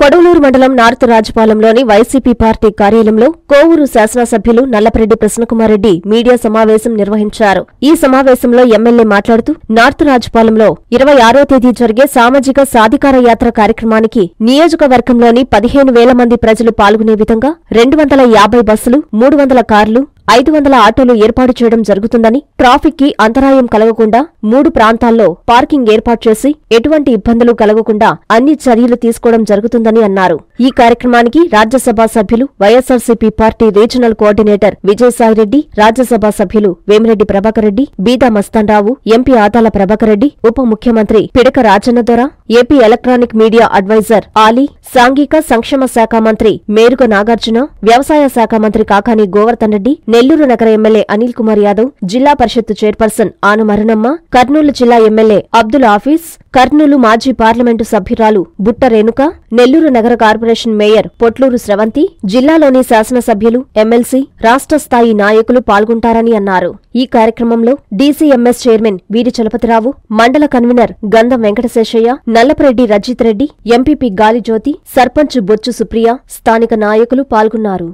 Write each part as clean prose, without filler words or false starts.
కొడవలూరు మండలం north రాజపాలెంలోని YCP party కార్యాలయంలో కోవూరు శాసనసభ్యులు నల్లపరెడ్డి ప్రసన్నకుమారెడ్డి మీడియా సమావేశం నిర్వహించారు. ఈ సమావేశంలో ఎమ్మెల్యే మాట్లాడుతూ నార్త్ రాజపాలెంలో 26వ తేదీ జరిగే సామాజిక సాధికార యాత్ర కార్యక్రమానికి నియోజకవర్గంలోని 15,000 మంది ప్రజలు పాల్గొనే విధంగా 250 బస్సులు, 300 కార్లు, 500 ఆటోలు ఏర్పాటు చేయడం జరుగుతుందని, ట్రాఫిక్ కి అంతరాయం కలగకుండా 3 ప్రాంతాల్లో పార్కింగ్ ఏర్పాటు చేసి ఎటువంటి ఇబ్బందులు కలగకుండా అన్ని చర్యలు తీసుకోవడం జరుగుతుందని అన్నారు. ఈ కార్యక్రమానికి రాజ్యసభ సభ్యులు, YSRCP party regional coordinator Vijayasai Reddy, Rajya Sabha సభ్యులు వేమిరెడ్డి ప్రభాకర్ రెడ్డి, బీదా మస్తాన్రావు, ఎంపీ ఆదాల ప్రభాకర్ రెడ్డి, ఉప ముఖ్యమంత్రి Pidaka Rajanna Dora, AP electronic media adviser Ali, సాంఘిక సంక్షేమ శాఖ మంత్రి మేరుగ నాగార్జున, వ్యవసాయ శాఖ మంత్రి కాకాని గోవర్ధన్ రెడ్డి, నెల్లూరు నగర ఎమ్మెల్యే అనిల్ కుమార్ యాదవ్, జిల్లా పరిషత్ చైర్పర్సన్ ఆను మరణమ్మ, కర్నూలు జిల్లా ఎమ్మెల్యే అబ్దుల్ ఆఫీస్, కర్నూలు మాజీ పార్లమెంటు సభ్యురాలు బుట్ట రేణుక, నెల్లూరు నగర కార్పొరేషన్ మేయర్ పొట్లూరు స్రవంతి, జిల్లాలోని శాసనసభ్యులు, ఎమ్మెల్సీ, రాష్ట్ర స్థాయి నాయకులు పాల్గొంటారని అన్నారు. ఈ కార్యక్రమంలో డీసీఎంఎస్ చైర్మన్ వీరి చలపతిరావు, మండల కన్వీనర్ గంధం వెంకటశేషయ్య, నల్లపరెడ్డి రజిత్ రెడ్డి, ఎంపీపీ గాలిజ్యోతి, సర్పంచ్ బొచ్చు సుప్రియ, స్థానిక నాయకులు పాల్గొన్నారు.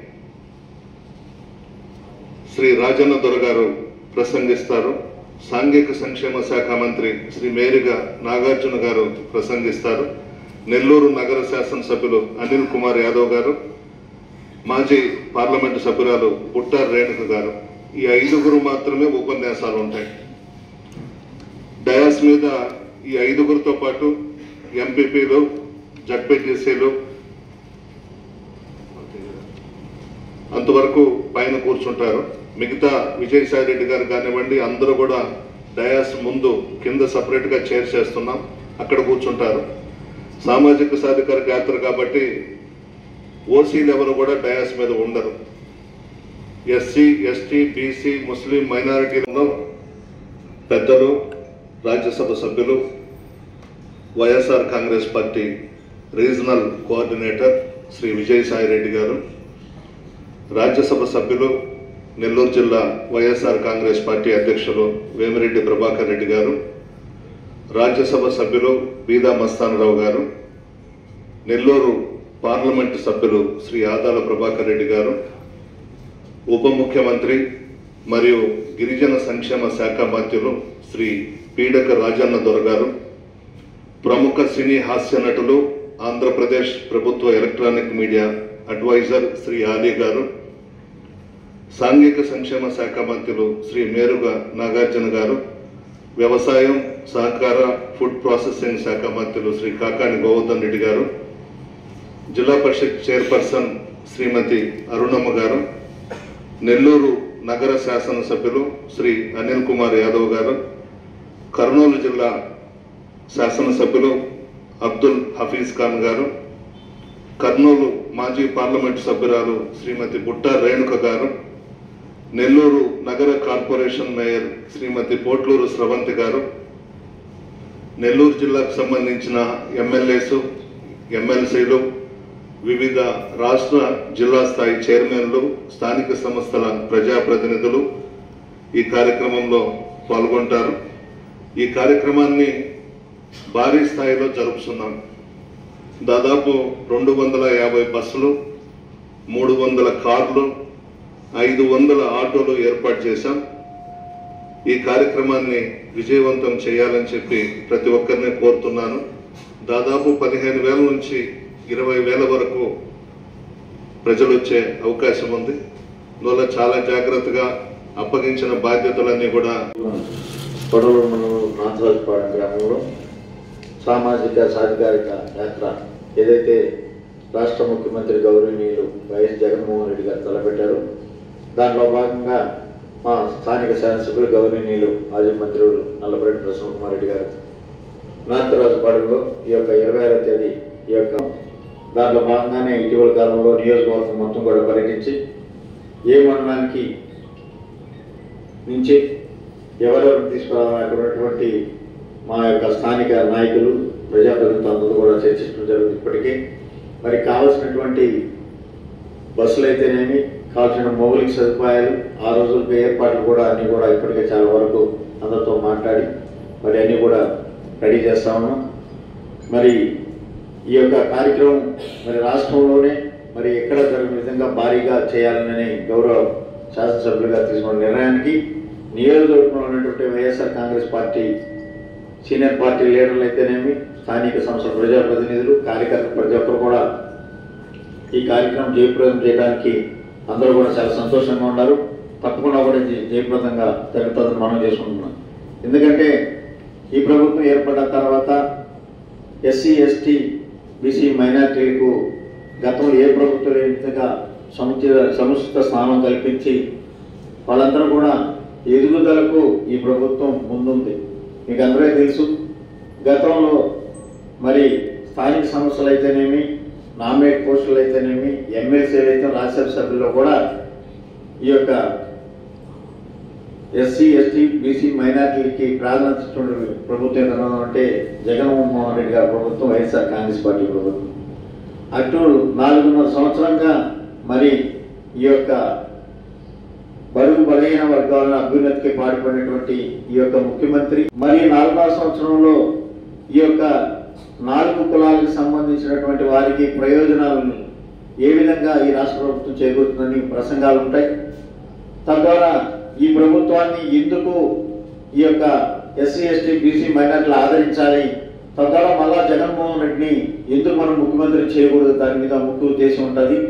శ్రీ రాజన్న దొర గారు ప్రసంగిస్తారు. సాంఘిక సంక్షేమ శాఖ మంత్రి శ్రీ మేరుగ నాగార్జున గారు ప్రసంగిస్తారు. నెల్లూరు నగర శాసనసభ్యులు అనిల్ కుమార్ యాదవ్ గారు, మాజీ పార్లమెంటు సభ్యురాలు బుట్ట రేణుక గారు, ఈ 5 మాత్రమే ఉపన్యాసాలు ఉంటాయి. డయాస్ మీద ఈ 5తో పాటు ఎంపీపీలు, జడ్పీటీసీలు అంతవరకు పైన కూర్చుంటారు. మిగతా విజయసాయిరెడ్డి గారు కానివ్వండి, అందరూ కూడా డయాస్ ముందు కింద సపరేట్గా చైర్ చేస్తున్నాం, అక్కడ కూర్చుంటారు. సామాజిక సాధికార యాత్ర కాబట్టి ఓసీలు ఎవరు కూడా డయాస్ మీద ఉండరు. ఎస్సీ, ఎస్టీ, బీసీ, ముస్లిం మైనారిటీలలో పెద్దలు, రాజ్యసభ సభ్యులు, YSR Congress party regional coordinator Shri Vijayasai Reddy garu, Rajya Sabha సభ్యులు, నెల్లూరు జిల్లా వైఎస్ఆర్ కాంగ్రెస్ పార్టీ అధ్యక్షులు వేమిరెడ్డి ప్రభాకర్ రెడ్డి గారు, రాజ్యసభ సభ్యులు బీదా మస్తాన్రావు గారు, నెల్లూరు పార్లమెంటు సభ్యులు శ్రీ ఆదాల ప్రభాకర్ రెడ్డి గారు, ఉప ముఖ్యమంత్రి మరియు గిరిజన సంక్షేమ శాఖ మంత్రులు శ్రీ పీడక రాజన్న దొర గారు, ప్రముఖ సినీ హాస్య నటులు, ఆంధ్రప్రదేశ్ ప్రభుత్వ electronic media adviser Shri Ali garu, సాంఘిక సంక్షేమ శాఖ మంత్రులు శ్రీ మేరుగ నాగార్జున గారు, వ్యవసాయం, సహకార, ఫుడ్ ప్రాసెసింగ్ శాఖ మంత్రులు శ్రీ కాకాని గోవర్ధన్ రెడ్డి గారు, జిల్లా పరిషత్ చైర్పర్సన్ శ్రీమతి అరుణమ్మ గారు, నెల్లూరు నగర శాసనసభ్యులు శ్రీ అనిల్ కుమార్ యాదవ్ గారు, కర్నూలు జిల్లా శాసనసభ్యులు అబ్దుల్ హఫీజ్ ఖాన్ గారు, కర్నూలు మాజీ పార్లమెంటు సభ్యురాలు శ్రీమతి బుట్ట రేణుక గారు, నెల్లూరు నగర కార్పొరేషన్ మేయర్ శ్రీమతి పొట్లూరు స్రవంతి గారు, నెల్లూరు జిల్లాకు సంబంధించిన ఎమ్మెల్యేస్, ఎమ్మెల్సీలు, వివిధ రాష్ట్ర జిల్లా స్థాయి చైర్మన్లు, స్థానిక సంస్థల ప్రజాప్రతినిధులు ఈ కార్యక్రమంలో పాల్గొంటారు. ఈ కార్యక్రమాన్ని భారీ స్థాయిలో జరుపుతున్నాం. దాదాపు 250 బస్సులు, 300 కార్లు, 500 ఆటోలు ఏర్పాటు చేశాం. ఈ కార్యక్రమాన్ని విజయవంతం చేయాలని చెప్పి ప్రతి ఒక్కరిని కోరుతున్నాను. దాదాపు 15,000 నుంచి 20,000 వరకు ప్రజలు వచ్చే అవకాశం ఉంది. అందువల్ల చాలా జాగ్రత్తగా అప్పగించిన బాధ్యతలన్నీ కూడా కొడవలూరు మండలం నాథరాజపాలెం గ్రామంలో సామాజిక సాధికారిక యాత్ర ఏదైతే రాష్ట్ర ముఖ్యమంత్రి గౌరవనీయులు వైఎస్ జగన్మోహన్ రెడ్డి గారు తలపెట్టారు, దానిలో భాగంగా మా స్థానిక శాసనసభ్యులు గౌరవనీయులు మాజీ మంత్రులు నల్లపరెడ్డి ప్రసన్నకుమార్ రెడ్డి గారు నార్త్ రాజపాలెంలో ఈ యొక్క 26వ తేదీ ఈ యొక్క దాంట్లో భాగంగానే ఇటీవల కాలంలో నియోజకవర్గం మొత్తం కూడా పర్యటించి ఏ మండలానికి నుంచి ఎవరెవరు తీసుకురావాలని అక్కడ ఉన్నటువంటి మా యొక్క స్థానిక నాయకులు, ప్రజాప్రతినిధులందరూ కూడా చర్చించడం జరుగుతుంది. ఇప్పటికీ మరి కావాల్సినటువంటి బస్సులు అయితేనేమి, కావాల్సిన మౌలిక సదుపాయాలు, ఆ రోజులకి ఏర్పాట్లు కూడా అన్నీ కూడా ఇప్పటికే చాలా వరకు అందరితో మాట్లాడి మరి అన్నీ కూడా రెడీ చేస్తా ఉన్నాం. మరి ఈ యొక్క కార్యక్రమం మరి రాష్ట్రంలోనే మరి ఎక్కడ జరిగిన విధంగా భారీగా చేయాలని గౌరవ శాసనసభ్యులుగా తీసుకున్న నిర్ణయానికి నియోజకవర్గంలో ఉన్నటువంటి YSR Congress party senior party లీడర్లు అయితేనేమి, స్థానిక సంస్థల ప్రజాప్రతినిధులు, కార్యకర్తలు ప్రతి ఒక్కరు కూడా ఈ కార్యక్రమం జయప్రదం చేయడానికి అందరూ కూడా చాలా సంతోషంగా ఉన్నారు. తప్పకుండా కూడా జయప్రదంగా జరుగుతుందని మనం చేసుకుంటున్నాం. ఎందుకంటే ఈ ప్రభుత్వం ఏర్పడిన తర్వాత ఎస్సీ, ఎస్టీ, బీసీ మైనార్టీలకు గతంలో ఏ ప్రభుత్వం ఇంతగా సముచిత స్థానం కల్పించి వాళ్ళందరూ కూడా ఎదుగుదలకు ఈ ప్రభుత్వం ముందుంది. మీకు అందరికీ తెలుసు, గతంలో మరి స్థానిక సంస్థలు అయితేనేమి, నామినేట్ పోస్టులు అయితేనేమి, ఎమ్మెల్సీలు అయితే రాజ్యసభ సభ్యుల్లో కూడా ఈ యొక్క ఎస్సీ, ఎస్టీ, బీసీ మైనార్టీలకి ప్రాధాన్యత ఇస్తున్న ప్రభుత్వం ఏదన్నా అంటే జగన్మోహన్ రెడ్డి గారి ప్రభుత్వం, వైఎస్ఆర్ కాంగ్రెస్ పార్టీ ప్రభుత్వం. అటు 4.5 సంవత్సరంగా మరి ఈ యొక్క బడుగు బలహీన వర్గాల అభ్యున్నతికి పాటుపడినటువంటి ఈ యొక్క ముఖ్యమంత్రి మరి 4.5 సంవత్సరంలో ఈ యొక్క 4 కులాలకు సంబంధించినటువంటి వారికి ప్రయోజనాలను ఏ విధంగా ఈ రాష్ట్ర ప్రభుత్వం చేకూరుతుందని ప్రసంగాలు ఉంటాయి. తద్వారా ఈ ప్రభుత్వాన్ని ఎందుకు ఈ యొక్క ఎస్సీ, ఎస్టీ, బీసీ మైనార్టీలు ఆదరించాలి, తద్వారా మళ్ళా జగన్మోహన్ రెడ్డిని ఎందుకు మనం ముఖ్యమంత్రి చేయకూడదు, దాని మీద ముఖ్య ఉద్దేశం ఉంటుంది.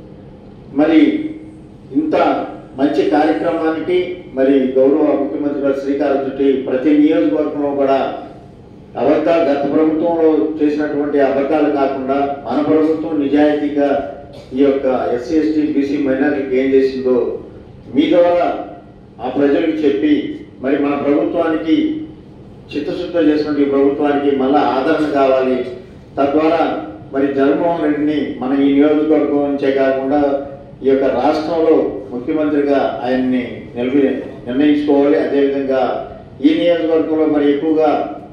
మరి ఇంత మంచి కార్యక్రమానికి మరి గౌరవ ముఖ్యమంత్రి గారు శ్రీకారం చుట్టి ప్రతి నియోజకవర్గంలో కూడా అబద్ధాలు, గత ప్రభుత్వంలో చేసినటువంటి అబద్ధాలు కాకుండా మన ప్రభుత్వం నిజాయితీగా ఈ యొక్క ఎస్సీ, ఎస్టీ, బీసీ మైనారిటీకి ఏం చేసిందో మీ ద్వారా ఆ ప్రజలకు చెప్పి మరి మన ప్రభుత్వానికి చిత్తశుద్ధి చేసినటువంటి ఈ ప్రభుత్వానికి మళ్ళా ఆదరణ కావాలి. తద్వారా మరి జగన్మోహన్ రెడ్డిని మన ఈ నియోజకవర్గం నుంచే కాకుండా ఈ యొక్క రాష్ట్రంలో ముఖ్యమంత్రిగా ఆయన్ని నిర్ణయించుకోవాలి. అదేవిధంగా ఈ నియోజకవర్గంలో మరి ఎక్కువగా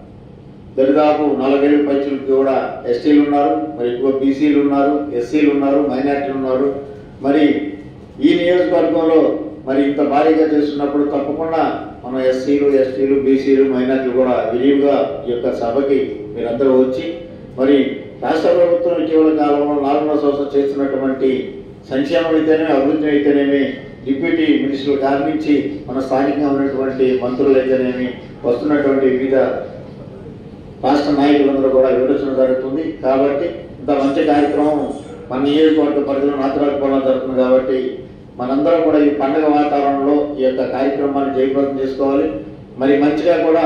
దాదాపు 40,000 పైచులకి కూడా ఎస్టీలు ఉన్నారు, మరి ఎక్కువ బీసీలు ఉన్నారు, ఎస్సీలు ఉన్నారు, మైనార్టీలు ఉన్నారు. మరి ఈ నియోజకవర్గంలో మరి ఇంత భారీగా చేస్తున్నప్పుడు తప్పకుండా మన ఎస్సీలు, ఎస్టీలు, బీసీలు, మైనార్టీలు కూడా విరివిగా ఈ యొక్క సభకి మీరందరూ వచ్చి మరి రాష్ట్ర ప్రభుత్వం ఇటీవల కాలంలో 4.5 సంవత్సరం చేస్తున్నటువంటి సంక్షేమం అయితేనే, అభివృద్ధి అయితేనేమి, డిప్యూటీ మినిస్టర్లు కార్మించి మన స్థానికంగా ఉన్నటువంటి మంత్రులు అయితేనేమి, వస్తున్నటువంటి వివిధ రాష్ట్ర నాయకులందరూ కూడా వివరించడం జరుగుతుంది. కాబట్టి ఇంత మంచి కార్యక్రమం మన నియోజకవర్గ పరిధిలో నాతరాజపాలెంలో జరుగుతుంది. కాబట్టి మనందరం కూడా ఈ పండుగ వాతావరణంలో ఈ యొక్క కార్యక్రమాన్ని జయప్రదం చేసుకోవాలి. మరి మంచిగా కూడా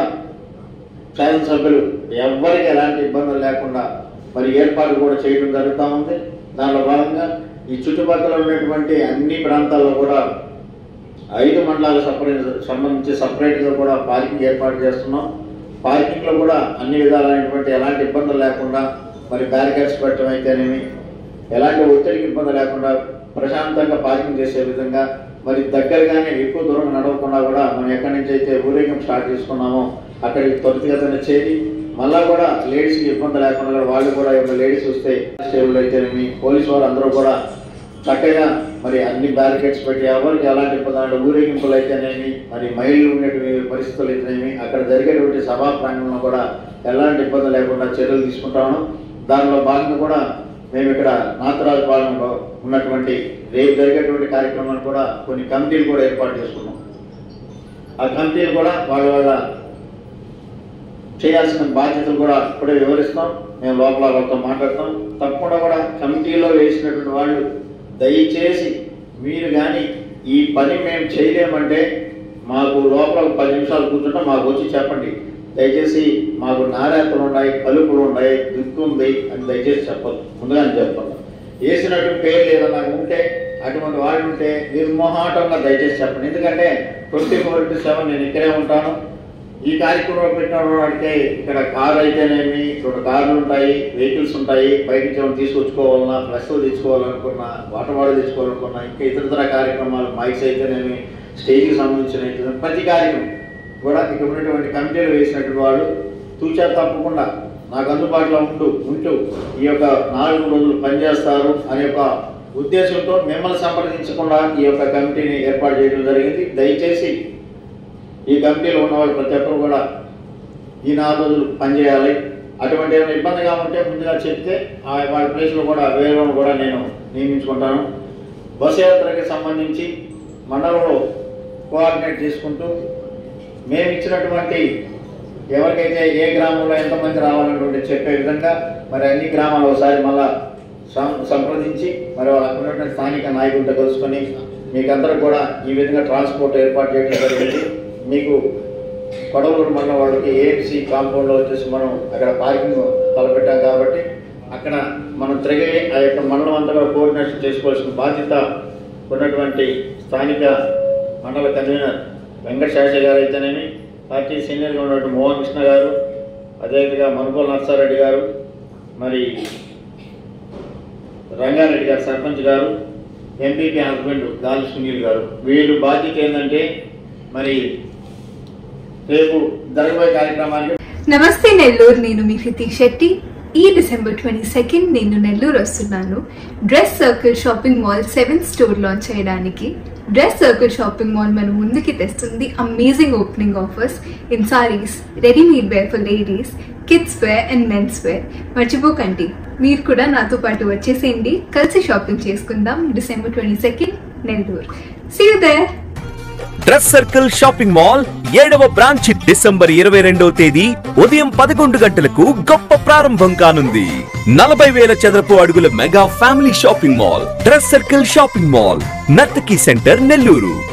శాసనసభ్యులు ఎవరికి ఎలాంటి ఇబ్బందులు లేకుండా మరి ఏర్పాటు కూడా చేయడం జరుగుతూ ఉంది. దానిలో భాగంగా ఈ చుట్టుపక్కల ఉన్నటువంటి అన్ని ప్రాంతాల్లో కూడా 5 మండలాలకు సంబంధించి సపరేట్గా కూడా పార్కింగ్ ఏర్పాటు చేస్తున్నాం. పార్కింగ్లో కూడా అన్ని విధాలైనటువంటి ఎలాంటి ఇబ్బందులు లేకుండా మరి బ్యారికేడ్స్ పెట్టడం అయితేనేమి, ఎలాంటి ఒత్తిడికి ఇబ్బంది లేకుండా ప్రశాంతంగా పార్కింగ్ చేసే విధంగా మరి దగ్గరగానే ఎక్కువ దూరం నడవకుండా కూడా మనం ఎక్కడి నుంచి అయితే ఊరేగింపు స్టార్ట్ చేసుకున్నామో అక్కడికి త్వరితగతిన చేరి మళ్ళా కూడా లేడీస్కి ఇబ్బంది లేకుండా కూడా వాళ్ళు కూడా ఏమైనా లేడీస్ వస్తే స్టేబుల్ అయితేనేమి, పోలీసు వారు అందరూ కూడా చక్కగా మరి అన్ని బ్యారికేడ్స్ పెట్టి ఎవరికి ఎలాంటి ఇబ్బంది, ఊరేగింపులు అయితేనేమి, మరి మహిళలు ఉండేటువంటి పరిస్థితులు అయితేనేమి, అక్కడ జరిగేటువంటి సభా ప్రాంగణంలో కూడా ఎలాంటి ఇబ్బంది లేకుండా చర్యలు తీసుకుంటాము. దానిలో భాగంగా కూడా మేము ఇక్కడ నాతరాజపాలెంలో ఉన్నటువంటి రేపు జరిగేటువంటి కార్యక్రమాన్ని కూడా కొన్ని కమిటీలు కూడా ఏర్పాటు చేసుకున్నాం. ఆ కమిటీలు కూడా వాళ్ళ చేయాల్సిన బాధ్యతలు కూడా ఇప్పుడే వివరిస్తాం. మేము లోపల వాళ్ళతో మాట్లాడతాం. తప్పకుండా కూడా కమిటీలో వేసినటువంటి వాళ్ళు దయచేసి మీరు కానీ ఈ పని మేము చేయలేమంటే మాకు లోపల 10 నిమిషాలు కూర్చుంటే మాకు వచ్చి చెప్పండి. దయచేసి మాకు నారేతలు ఉన్నాయి, కలుపులు ఉన్నాయి, దిక్కు ఉంది అని దయచేసి చెప్పదు, ముందుగానే చెప్పండి. వేసినటువంటి పేర్లు ఏదన్నా ఉంటే అటువంటి వాళ్ళు ఉంటే నిర్మోహాటంగా దయచేసి చెప్పండి. ఎందుకంటే 24/7 నేను ఇక్కడే ఉంటాను. ఈ కార్యక్రమంలో పెట్టిన వాడితే ఇక్కడ కారు అయితేనేమి, 2 కార్లు ఉంటాయి, వెహికల్స్ ఉంటాయి, బయట నుంచి తీసుకొచ్చుకోవాలన్నా, ఫ్లెక్స్లు తెచ్చుకోవాలనుకున్నా, వాటర్ బాటిల్ తెచ్చుకోవాలనుకున్నా, ఇంకా ఇతర కార్యక్రమాలు మైక్స్ అయితేనేమి, స్టేజ్కి సంబంధించిన ప్రతి కార్యక్రమం కూడా ఇక్కడ ఉన్నటువంటి కమిటీలు వేసినటువంటి వాళ్ళు తూచా తప్పకుండా నాకు అందుబాటులో ఉంటూ ఈ యొక్క 4 రోజులు పనిచేస్తారు అనే ఒక ఉద్దేశంతో మిమ్మల్ని సంప్రదించకుండా ఈ యొక్క కమిటీని ఏర్పాటు చేయడం జరిగింది. దయచేసి ఈ కమిటీలో ఉన్నవాళ్ళు ప్రతి ఒక్కరు కూడా ఈ 4 రోజులు పనిచేయాలి. అటువంటి ఏమైనా ఇబ్బందిగా ఉంటే ముందుగా చెప్తే వాళ్ళ ప్లేస్లో కూడా వేరే కూడా నేను నియమించుకుంటాను. బస్సు యాత్రకి సంబంధించి మండలంలో కోఆర్డినేట్ చేసుకుంటూ మేము ఇచ్చినటువంటి ఎవరికైతే ఏ గ్రామంలో ఎంతమంది రావాలన్నటువంటి చెప్పే విధంగా మరి అన్ని గ్రామాలు ఒకసారి మళ్ళా సంప్రదించి మరి వాళ్ళకు ఉన్నటువంటి స్థానిక నాయకులతో కలుసుకొని మీకందరూ కూడా ఈ విధంగా ట్రాన్స్పోర్ట్ ఏర్పాటు చేయడం జరిగింది. మీకు కొడవలూరు మండలం వాళ్ళకి ఏఎంసీ కాంపౌండ్లో వచ్చేసి మనం అక్కడ పార్కింగ్ తలపెట్టాం కాబట్టి అక్కడ మనం తిరిగి ఆ యొక్క మండలం అంతా కూడా కోఆర్డినేషన్ చేసుకోవాల్సిన బాధ్యత ఉన్నటువంటి స్థానిక మండల కన్వీనర్ వెంకట శాస్త్రి గారు అయితేనేమి, పార్టీ సీనియర్గా ఉన్నటువంటి మోహన్ కృష్ణ గారు, అదేవిధంగా మనుగోలు నర్సారెడ్డి గారు, మరి రంగారెడ్డి గారు సర్పంచ్ గారు, ఎంపీపీ హస్బెండ్ గాలి సునీల్ గారు, వీళ్ళు బాధ్యత ఏంటంటే మరి రేపు జరగబోయే కార్యక్రమానికి. నమస్తే నెల్లూరు, నేను మీ హృతిక్ శెట్టి. ఈ డిసెంబర్ 22 నేను నెల్లూరు వస్తున్నాను dress circle shopping mall 7th store launch చేయడానికి. డ్రెస్ సర్కిల్ షాపింగ్ మాల్ మన ముందుకి తెస్తుంది amazing opening offers in saris, readymade wear for ladies, kids wear and mens wear. మర్చిపోకండి, మీరు కూడా నాతో పాటు వచ్చేసేయండి, కలిసి షాపింగ్ చేసుకుందాం. December 22 Nellore. See you there. Dress circle shopping mall 7వ బ్రాంచ్ డిసెంబర్ 22వ తేదీ ఉదయం 11 గంటలకు గొప్ప ప్రారంభం కానుంది. 40,000 చదరపు అడుగుల mega family shopping mall dress circle shopping mall, Narthaki centre, Nellore.